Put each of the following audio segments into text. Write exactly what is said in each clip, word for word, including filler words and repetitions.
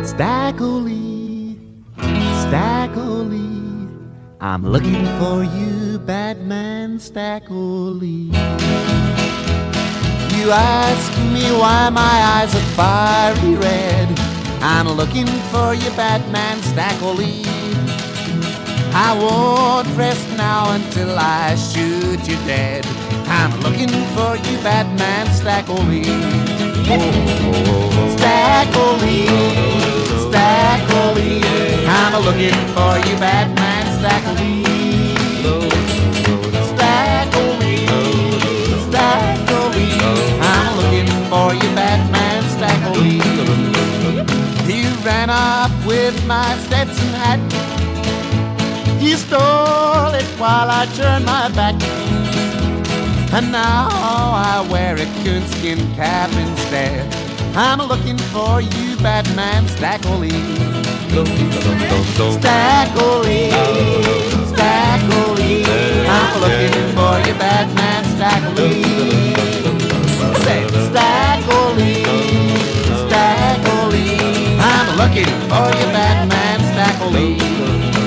Stackley, Stackley, I'm looking for you, Batman Stackley. You ask me why my eyes are fiery red. I'm looking for you, Batman Stackley. I won't rest now until I shoot you dead. I'm looking for you, Batman Stackley. Oh, Stackley, Stackley, I'm looking for you, Batman Stackley. Stackley, Stackley, I'm looking for you, Batman Stackley. He ran off with my Stetson hat. He stole it while I turned my back. And now I wear a coonskin cap instead. I'm looking for you, Batman Stackley. Stackley, Stackley, I'm looking for you, Batman Stackley. Say, Stackley, Stackley, I'm looking for you, Batman Stackley.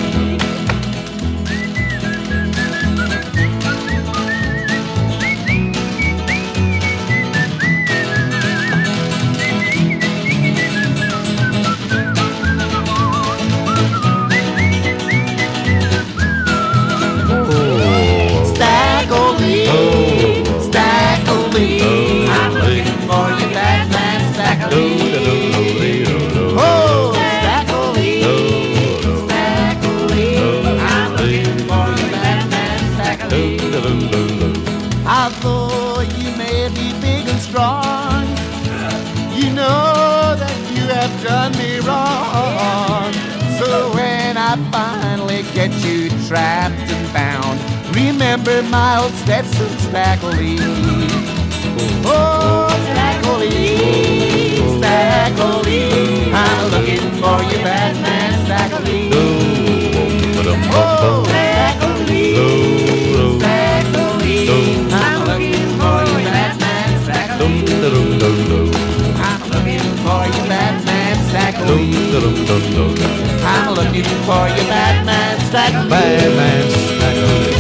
Oh, Stackley, Stackley, I'm looking for you, Batman Stackley. Although you may be big and strong, you know that you have done me wrong. So when I finally get you trapped and bound, remember my old Stetson Stackley. Oh, Stackley, Stackley, I'm looking for you, Batman Stackley. Oh, Stackley, Stackley, I'm looking for you, Batman Stackley. I'm looking for you, Batman Stackley. I'm looking for you, Batman Stackley. Batman Stackley.